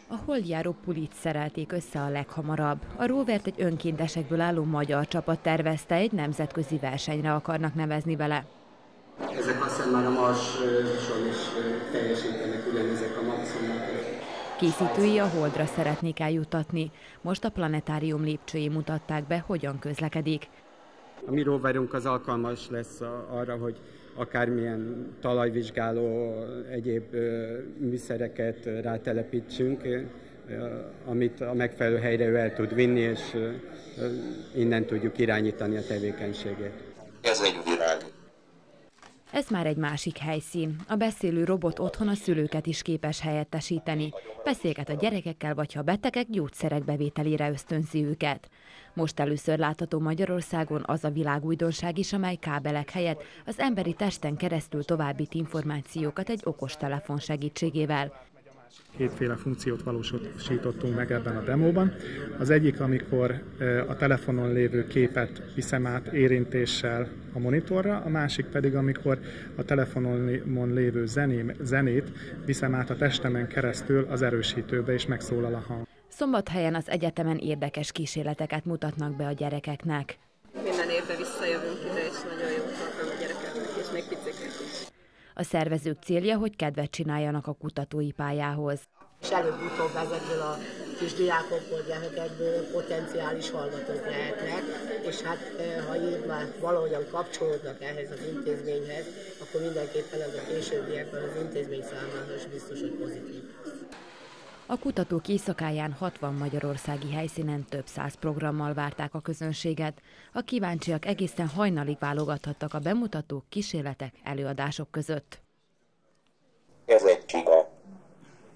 A holdjáró Pulit szerelték össze a leghamarabb. A rovert egy önkéntesekből álló magyar csapat tervezte, egy nemzetközi versenyre akarnak nevezni vele. Ezek azt hiszem már a Marson is teljesítenek ugyanezek a maximumok. Készítői a Holdra szeretnék eljutatni. Most a planetárium lépcsői mutatták be, hogyan közlekedik. A mi roverunk az alkalmas lesz arra, hogy akármilyen talajvizsgáló, egyéb műszereket rátelepítsünk, amit a megfelelő helyre ő el tud vinni, és innen tudjuk irányítani a tevékenységét. Ez egy virág. Ez már egy másik helyszín. A beszélő robot otthon a szülőket is képes helyettesíteni. Beszélget a gyerekekkel, vagy ha betegek, gyógyszerek bevételére ösztönzi őket. Most először látható Magyarországon az a világújdonság is, amely kábelek helyett az emberi testen keresztül továbbít információkat egy okostelefon segítségével. Kétféle funkciót valósítottunk meg ebben a demóban. Az egyik, amikor a telefonon lévő képet viszem át érintéssel a monitorra, a másik pedig, amikor a telefonon lévő zenét viszem át a testemen keresztül az erősítőbe, és megszólal a hang. Szombathelyen az egyetemen érdekes kísérleteket mutatnak be a gyerekeknek. Minden évben visszajövünk ide, és nagyon jó tartom a gyerekeknek, és még piciknek is. A szervezők célja, hogy kedvet csináljanak a kutatói pályához. És előbb-utóbb ezekből a kis diákokból, gyerekekből potenciális hallgatók lehetnek, és hát ha így már valahogyan kapcsolódnak ehhez az intézményhez, akkor mindenképpen ez a későbbiekben az intézmény számára is biztos, hogy pozitív. A kutatók éjszakáján 60 magyarországi helyszínen több száz programmal várták a közönséget. A kíváncsiak egészen hajnalig válogathattak a bemutatók, kísérletek, előadások között. Ez egy csiga.